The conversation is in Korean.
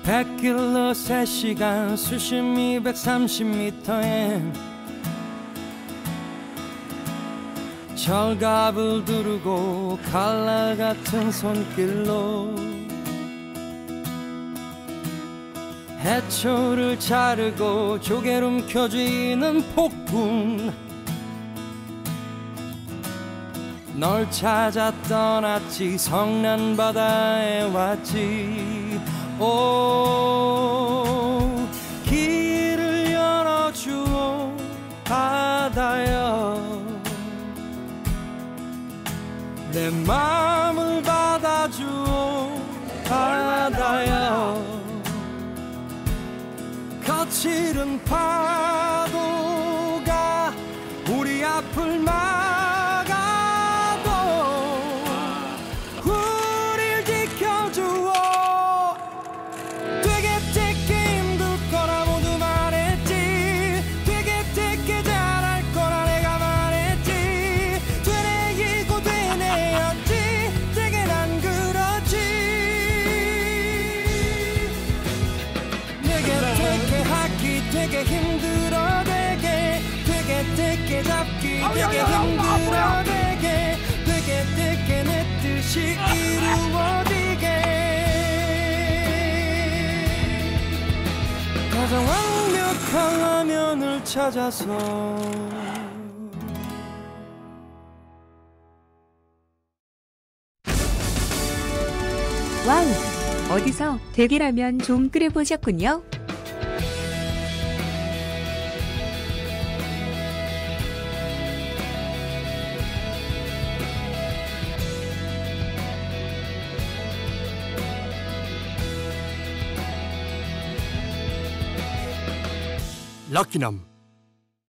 100길로 3시간 수심 230m에 철갑을 두르고 칼날 같은 손길로 해초를 자르고 조개름 켜쥐는 폭군 널 찾아 떠났지 성난 바다에 왔지 오 길을 열어주오 바다여 내 마음을 받아주오 바다여 거칠은 파도가 우리 앞을 막아도 우릴 지켜주오 되게 힘들 거라 모두 말했지 되게 잘할 거라 내가 말했지 되뇌이고 되뇌었지 되게 난 그렇지 되게 하기 되게 힘들어 되게 잡기 되게 힘들어 되게 내 뜻이 이루어지게 가장 완벽한 라면을 찾아서 와우! 어디서 대게라면 좀 끓여보셨군요. 럭키남